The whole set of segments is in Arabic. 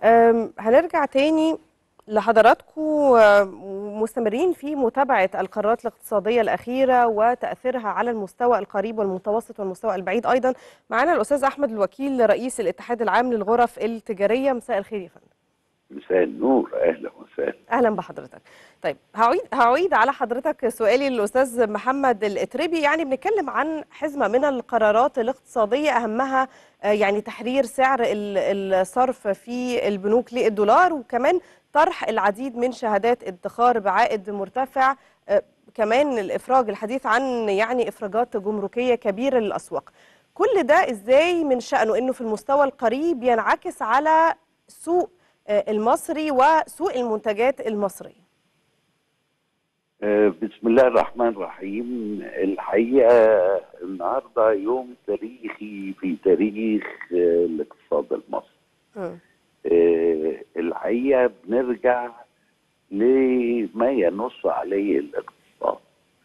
هنرجع تاني لحضراتكم، مستمرين في متابعة القرارات الاقتصادية الأخيرة وتأثيرها على المستوى القريب والمتوسط والمستوى البعيد أيضا. معنا الأستاذ أحمد الوكيل رئيس الاتحاد العام للغرف التجارية. مساء الخير يا فندم. مساء النور، اهلا وسهلا. اهلا بحضرتك. طيب هعيد على حضرتك سؤالي للاستاذ محمد الاتربي. يعني بنتكلم عن حزمه من القرارات الاقتصاديه، اهمها يعني تحرير سعر الصرف في البنوك للدولار، وكمان طرح العديد من شهادات ادخار بعائد مرتفع، كمان الافراج، الحديث عن يعني افراجات جمركيه كبيره للاسواق. كل ده ازاي من شأنه انه في المستوى القريب ينعكس على سوق المصري وسوق المنتجات المصرية؟ بسم الله الرحمن الرحيم. الحقيقة النهاردة يوم تاريخي في تاريخ الاقتصاد المصري. الحقيقة بنرجع لما ينص عليه الاقتصاد،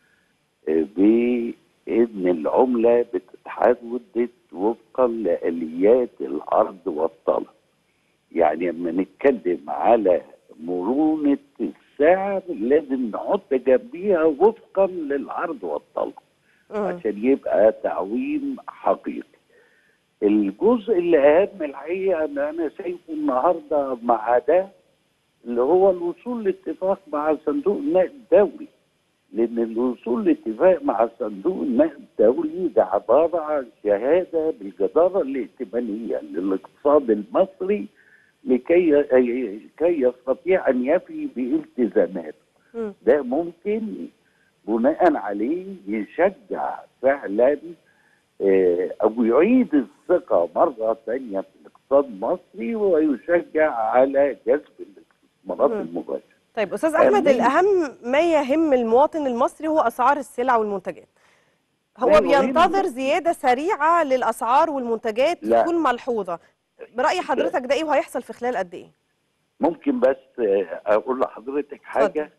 بأن العملة بتتحدد وفقا لآليات العرض والطلب. يعني لما نتكلم على مرونة السعر لازم نحط جنبيها وفقا للعرض والطلب عشان يبقى تعويم حقيقي. الجزء اللي أهم الحقيقة أن أنا شايفه النهاردة مع ده اللي هو الوصول لاتفاق مع صندوق النقد الدولي، لأن الوصول لاتفاق مع صندوق النقد الدولي ده عبارة عن شهادة بالجدارة الائتمانية للاقتصاد المصري لكي يستطيع أن يفي بالتزاماته. ده ممكن بناء عليه يشجع فعلا أو يعيد الثقة مرة ثانية في الاقتصاد المصري ويشجع على جذب الاستثمارات المباشرة. طيب أستاذ أحمد، الأهم ما يهم المواطن المصري هو أسعار السلع والمنتجات. هو بينتظر زيادة سريعة للأسعار والمنتجات تكون ملحوظة. برأي حضرتك ده إيه وهيحصل في خلال قد إيه؟ ممكن بس أقول لحضرتك حاجة.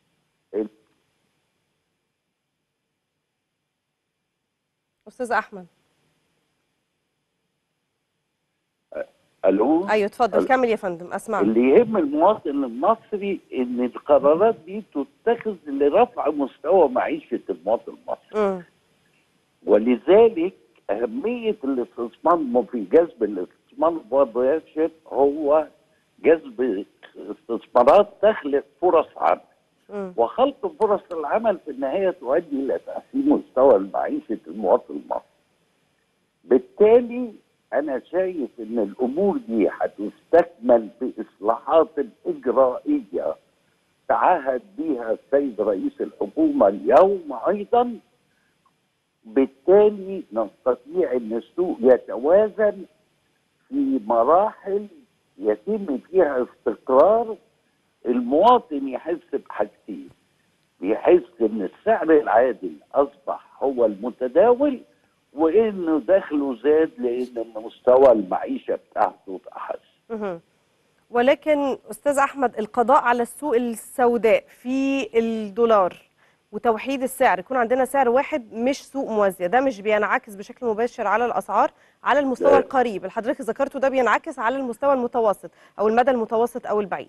أستاذ أحمد. ألو. أيوه اتفضل كمل يا فندم، أسمعك. اللي يهم المواطن المصري إن القرارات دي تتخذ لرفع مستوى معيشة المواطن المصري. ولذلك أهمية الاستثمار في جذب الاستثمار المباشر هو جذب استثمارات تخلق فرص عمل. وخلق فرص العمل في النهاية تؤدي إلى تحسين مستوى معيشة المواطن المصري. بالتالي أنا شايف إن الأمور دي هتستكمل بإصلاحات إجرائية تعهد بها السيد رئيس الحكومة اليوم أيضا. بالتالي نستطيع أن السوق يتوازن في مراحل يتم فيها استقرار. المواطن يحس بحاجتين، يحس ان السعر العادل اصبح هو المتداول وانه دخله زاد لان مستوى المعيشه بتاعته تحسن. ولكن استاذ احمد، القضاء على السوق السوداء في الدولار وتوحيد السعر، يكون عندنا سعر واحد مش سوق موازيه، ده مش بينعكس بشكل مباشر على الاسعار على المستوى القريب اللي حضرتك ذكرته، ده بينعكس على المستوى المتوسط او المدى المتوسط او البعيد؟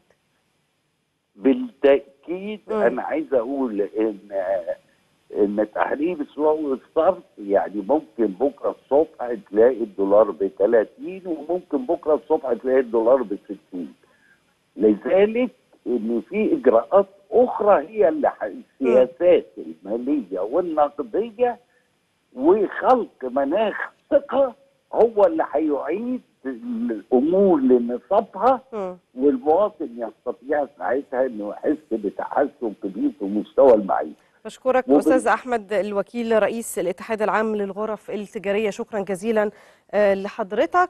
بالتاكيد. انا عايز اقول ان تحرير السوق والصرف يعني ممكن بكره الصبح تلاقي الدولار ب 30 وممكن بكره الصبح تلاقي الدولار ب 60. لذلك ان في اجراءات اخرى هي اللي السياسات الماليه والنقديه وخلق مناخ ثقه هو اللي هيعيد الامور لنصابها، والمواطن يستطيع ساعتها انه يحس بتحسن كبير في مستوى المعيشه. بشكرك استاذ احمد الوكيل رئيس الاتحاد العام للغرف التجاريه، شكرا جزيلا لحضرتك.